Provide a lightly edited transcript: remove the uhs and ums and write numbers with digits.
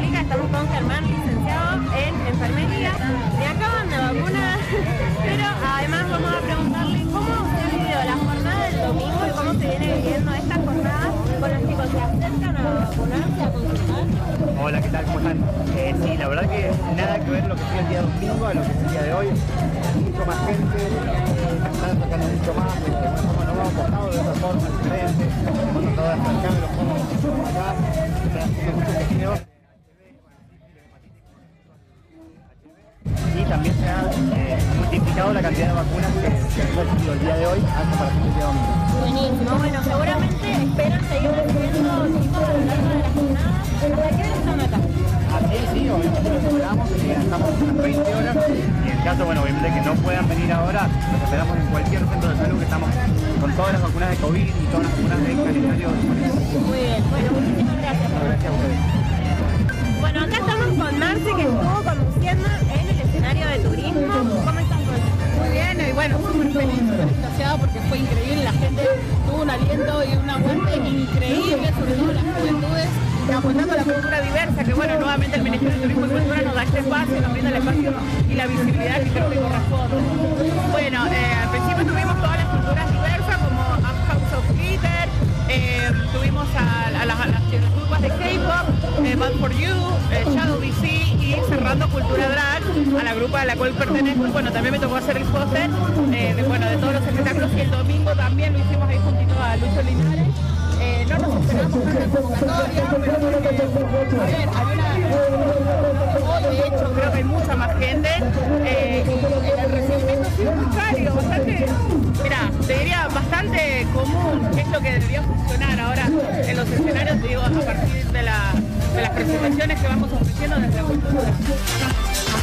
Católica. Estamos con Germán, licenciado en enfermería. Le acaban de vacunar, pero además vamos a preguntarle cómo se ha vivido la jornada del domingo y cómo se viene viviendo esta jornada con los chicos que se acercan a vacunarse, a consultar. Hola, ¿qué tal? ¿Cómo están? Sí, la verdad que nada que ver lo que fue el día domingo a lo que es el día de hoy. Mucho más gente, están tocando mucho más, de alguna forma nos hemos portado de otra forma diferente, hemos tratado de acercar los fondos acá, están haciendo muchos tejidos. Y también se ha multiplicado la cantidad de vacunas que se ha recibido el día de hoy a comparación del día domingo. Buenísimo, bueno, seguramente esperan seguir recibiendo chicos a lo largo de la jornada. ¿Hasta qué hora están acá? Sí, obviamente los esperamos, estamos a las 20 horas y en caso, bueno, obviamente que no puedan venir ahora, los esperamos en cualquier centro de salud que estamos con todas las vacunas de COVID y todas las vacunas de calendario disponibles. Muy bien, bueno, muchísimas gracias. Gracias a ustedes. Bueno, acá estamos con Marce, que estuvo conduciendo en el escenario de turismo. ¿Cómo estás, Marce? Muy bien, y bueno, súper feliz, súper extasiada porque fue increíble, la gente tuvo un aliento y un aguante increíble, sobre todo las juventudes, apuntando a la cultura diversa, que bueno, nuevamente el Ministerio de Turismo y Cultura nos da este espacio, nos brinda el espacio y la visibilidad que creo que corresponde. Bueno, al principio tuvimos todas las culturas diversas, como House of Glitter, tuvimos a las grupos de K-pop, Bad for You, Shadow BC y cerrando Cultura Drag, a la grupa a la cual pertenezco. Bueno, también me tocó hacer el póster de todos los espectáculos y el domingo también lo hicimos ahí juntito a Lucho Linares. No nos esperamos tanta convocatoria, pero hoy de hecho creo que hay mucha más gente y el recibimiento ha sido muy cálido, bastante, mira, te diría bastante común, que es lo que debería funcionar ahora en los escenarios, te digo, a partir de las presentaciones que vamos ofreciendo desde la cultura.